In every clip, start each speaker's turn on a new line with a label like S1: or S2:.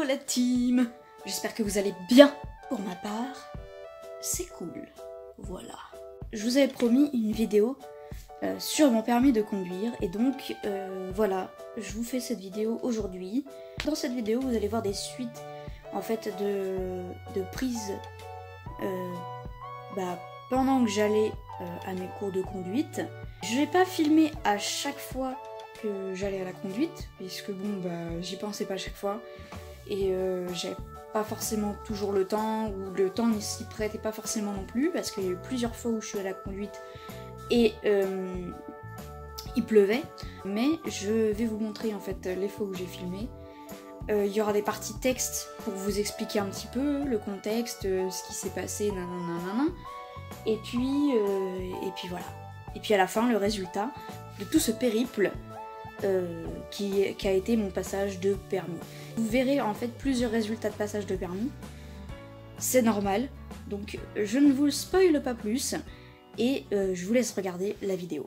S1: la team. J'espère que vous allez bien. Pour ma part, c'est cool. Voilà. Je vous avais promis une vidéo sur mon permis de conduire et donc voilà, je vous fais cette vidéo aujourd'hui. Dans cette vidéo, vous allez voir des suites en fait de prises pendant que j'allais à mes cours de conduite. Je vais pas filmer à chaque fois que j'allais à la conduite, puisque bon j'y pensais pas à chaque fois et j'avais pas forcément toujours le temps, ou le temps ne s'y prêtait pas forcément non plus, parce qu'il y a eu plusieurs fois où je suis à la conduite et il pleuvait. Mais je vais vous montrer en fait les fois où j'ai filmé. Il y aura des parties texte pour vous expliquer un petit peu le contexte, ce qui s'est passé, nanana. Et puis voilà. Et puis à la fin, le résultat de tout ce périple qui a été mon passage de permis. Vous verrez en fait plusieurs résultats de passage de permis. C'est normal, donc je ne vous le spoile pas plus et je vous laisse regarder la vidéo.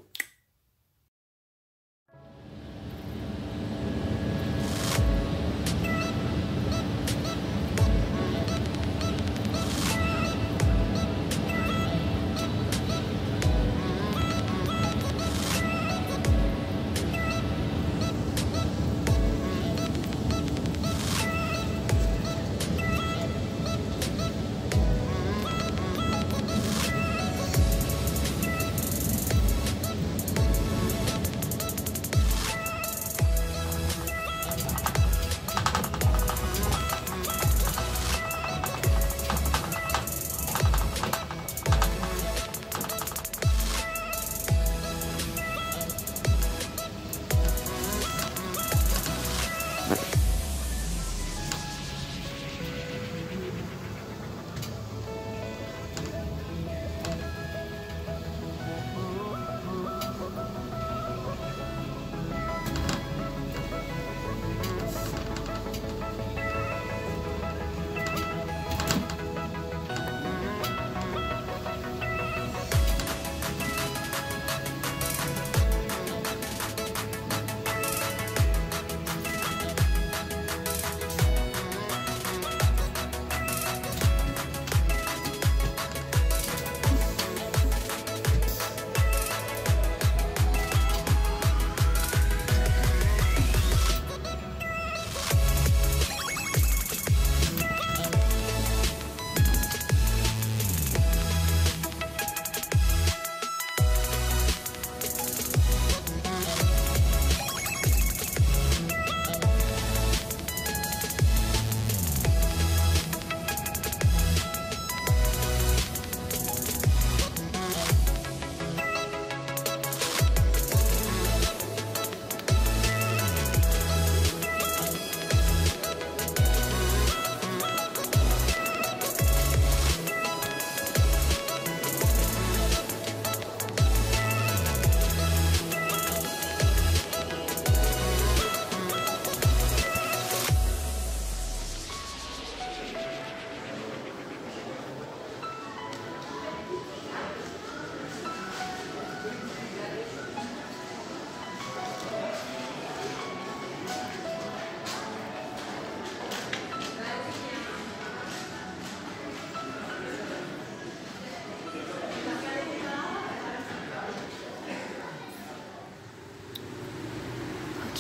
S1: Ok,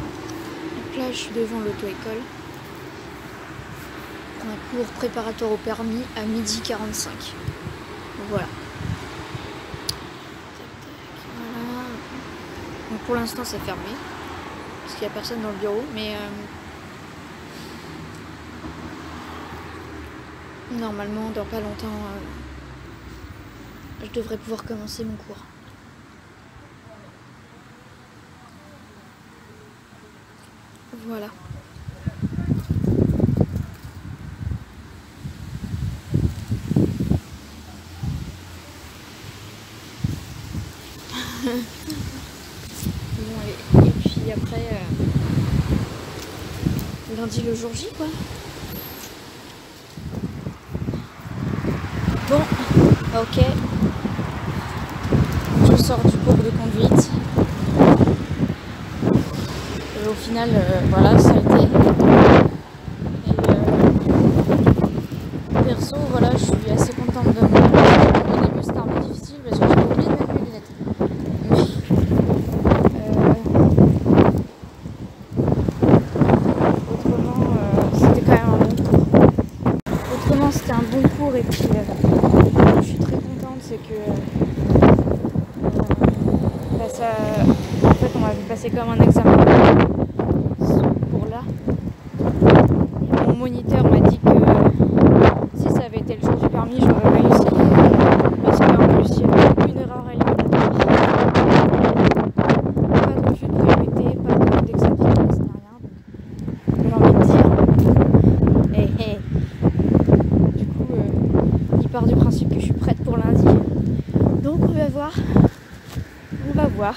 S1: donc là je suis devant l'auto-école pour un cours préparatoire au permis à 12h45. Voilà. Voilà. Donc pour l'instant c'est fermé parce qu'il n'y a personne dans le bureau, mais normalement dans pas longtemps je devrais pouvoir commencer mon cours. Voilà. Bon, allez. Et puis après, lundi le jour J, quoi. Bon, ok. Je sors du cours de conduite. Et au final, voilà, ça a été. vraiment c'était un bon cours et puis je suis très contente, c'est que en fait on m'avait passé comme un examen ce cours-là. Mon moniteur m'a dit que si ça avait été le jour du permis, j'aurais réussi. Parce qu'en plus, il y avait une erreur éliminatoire. Pas de refus de priorité, pas d'examen de vitesse, ni rien. Donc, j'ai envie de dire. Du coup, il part du principe que je suis prête pour lundi. Donc, on va voir. On va voir.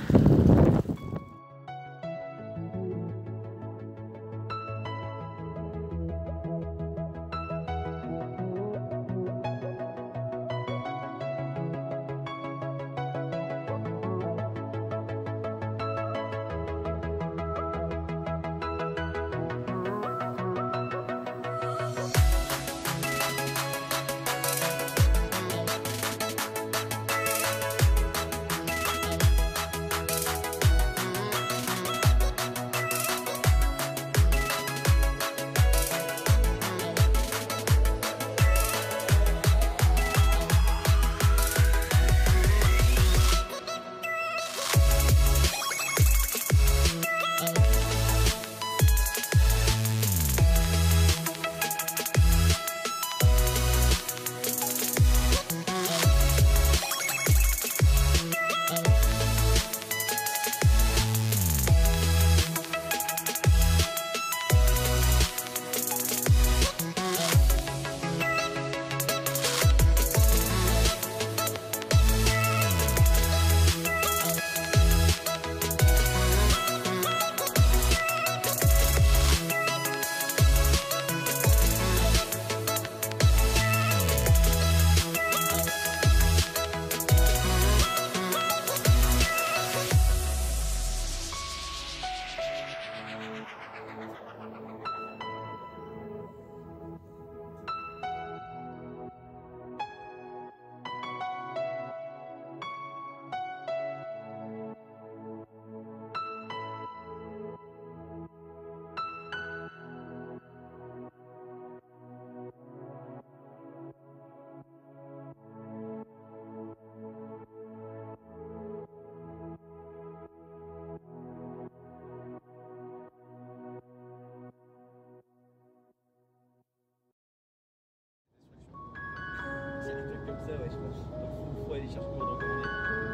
S2: Ça, ouais, je pense. Il faut aller chercher pour recommander.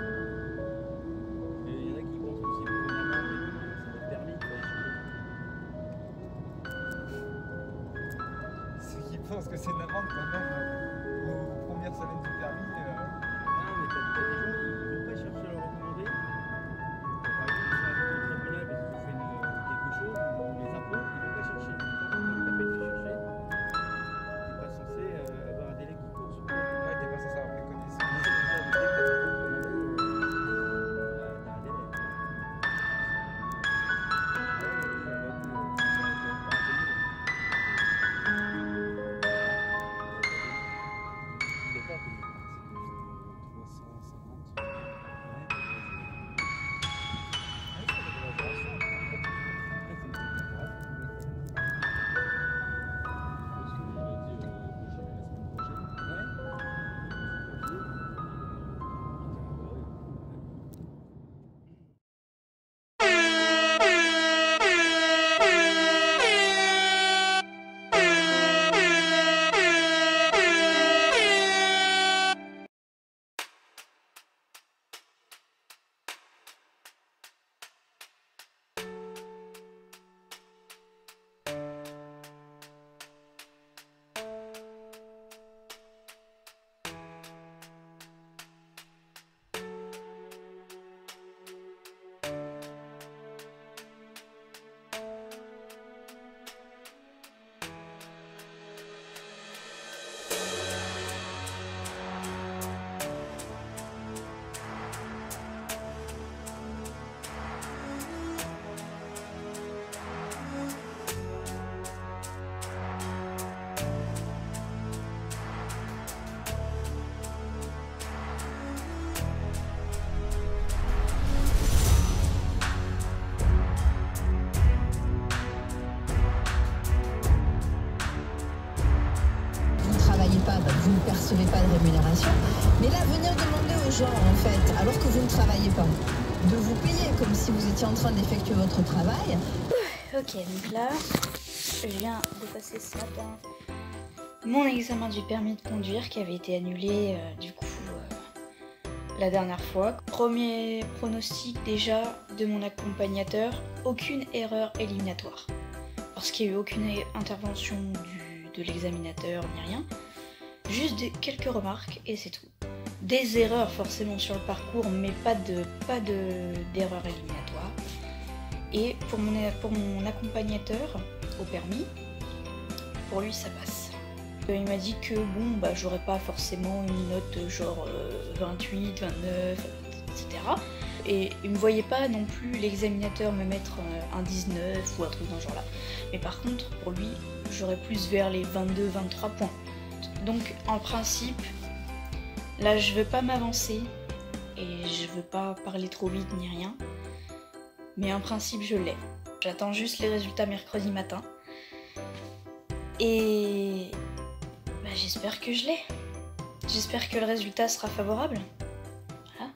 S2: Mais il y en a qui pensent que c'est pour une amende, mais c'est notre permis qu'il faut aller chercher.
S3: Ceux qui pensent que c'est une amende quand même aux premières semaines du permis.
S2: Non, mais t'as des gens qui ne vont pas chercher à le recommander. Par exemple, ils sont avec le tribunal parce qu'ils ont fait quelque chose, ou les impôts, ils ne vont pas chercher. Donc t'as pas été cherché. T'es pas censé avoir un délai qui court sur toi.
S3: Ouais, t'es pas censé avoir pris connaissance.
S2: Il n'est pas payé.
S3: C'est 350. Ouais.
S4: vous ne percevez pas de rémunération. Mais là, venir demander aux gens, en fait, alors que vous ne travaillez pas, de vous payer comme si vous étiez en train d'effectuer votre travail.
S1: Ok, donc là, je viens de passer ce matin mon examen du permis de conduire qui avait été annulé du coup la dernière fois. Premier pronostic déjà de mon accompagnateur, aucune erreur éliminatoire. Parce qu'il n'y a eu aucune intervention de l'examinateur ni rien. Juste quelques remarques et c'est tout. Des erreurs forcément sur le parcours mais pas d'erreur éliminatoire. Et pour mon accompagnateur au permis, pour lui ça passe. Il m'a dit que bon bah j'aurais pas forcément une note genre 28, 29, etc. Et il me voyait pas non plus l'examinateur me mettre un 19 ou un truc dans ce genre là. Mais par contre pour lui j'aurais plus vers les 22, 23 points. Donc en principe, là je veux pas m'avancer et je veux pas parler trop vite ni rien. Mais en principe je l'ai. J'attends juste les résultats mercredi matin. Et bah, j'espère que je l'ai. J'espère que le résultat sera favorable. Voilà.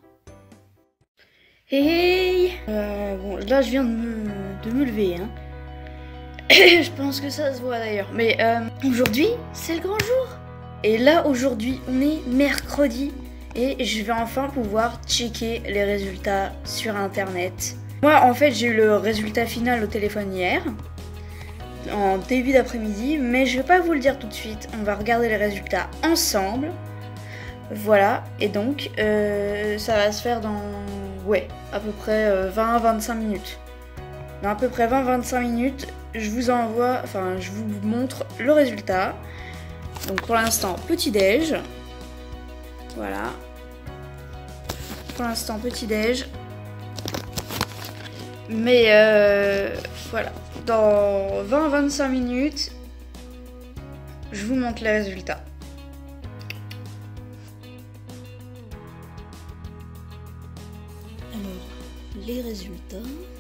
S1: Hey, bon, là je viens de me lever. Hein. Je pense que ça se voit d'ailleurs. Mais aujourd'hui, c'est le grand jour. Et là, aujourd'hui, on est mercredi. Et je vais enfin pouvoir checker les résultats sur internet. Moi, en fait, j'ai eu le résultat final au téléphone hier, en début d'après-midi, mais je vais pas vous le dire tout de suite. On va regarder les résultats ensemble. Voilà, et donc, ça va se faire dans, ouais, à peu près 20-25 minutes. Dans à peu près 20-25 minutes, je vous envoie, enfin, je vous montre le résultat. Donc pour l'instant, petit-déj. Voilà. Pour l'instant, petit-déj. Mais voilà, dans 20-25 minutes, je vous montre les résultats. Alors, les résultats.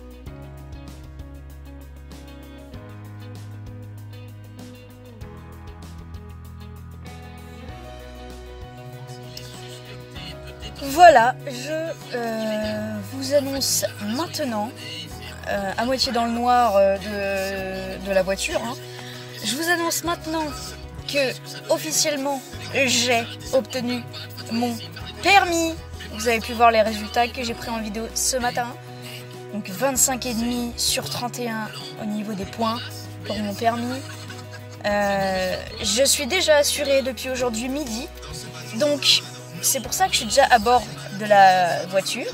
S1: Voilà, je vous annonce maintenant, à moitié dans le noir de la voiture, hein, je vous annonce maintenant que officiellement j'ai obtenu mon permis. Vous avez pu voir les résultats que j'ai pris en vidéo ce matin. Donc 25,5 sur 31 au niveau des points pour mon permis. Je suis déjà assurée depuis aujourd'hui midi. Donc c'est pour ça que je suis déjà à bord de la voiture.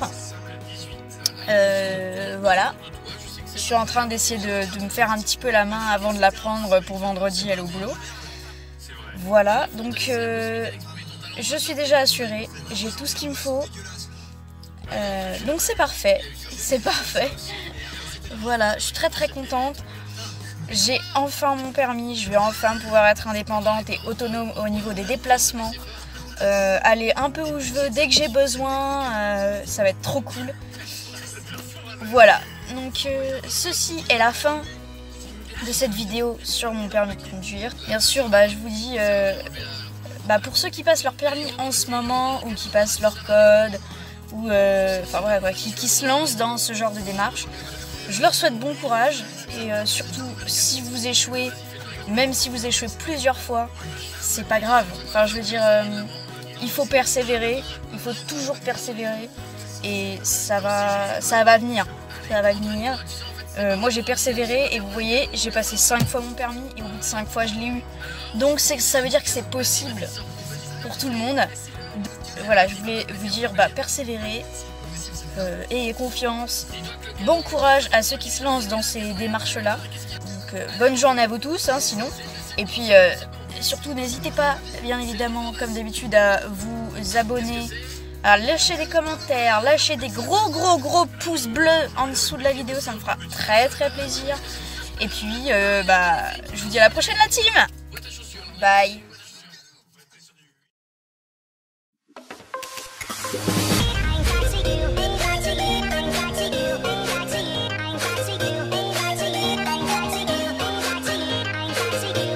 S1: Voilà. Je suis en train d'essayer de me faire un petit peu la main avant de la prendre pour vendredi aller au boulot. Voilà, donc je suis déjà assurée, j'ai tout ce qu'il me faut. Donc c'est parfait, c'est parfait. Voilà, je suis très très contente. J'ai enfin mon permis, je vais enfin pouvoir être indépendante et autonome au niveau des déplacements. Aller un peu où je veux dès que j'ai besoin, ça va être trop cool. Voilà, donc ceci est la fin de cette vidéo sur mon permis de conduire. Bien sûr, je vous dis, pour ceux qui passent leur permis en ce moment ou qui passent leur code ou enfin voilà quoi, qui se lancent dans ce genre de démarche, je leur souhaite bon courage et surtout si vous échouez, même si vous échouez plusieurs fois, c'est pas grave. Enfin, je veux dire, il faut persévérer, il faut toujours persévérer et ça va venir. Ça va venir. Moi j'ai persévéré et vous voyez, j'ai passé 5 fois mon permis et au bout de 5 fois je l'ai eu. Donc ça veut dire que c'est possible pour tout le monde. Voilà, je voulais vous dire, persévérez, ayez confiance, bon courage à ceux qui se lancent dans ces démarches-là. Donc bonne journée à vous tous, hein, sinon. Et puis surtout n'hésitez pas, bien évidemment, comme d'habitude, à vous abonner, à lâcher des commentaires, lâcher des gros pouces bleus en dessous de la vidéo, ça me fera très très plaisir. Et puis, je vous dis à la prochaine la team. Bye.
S5: I'm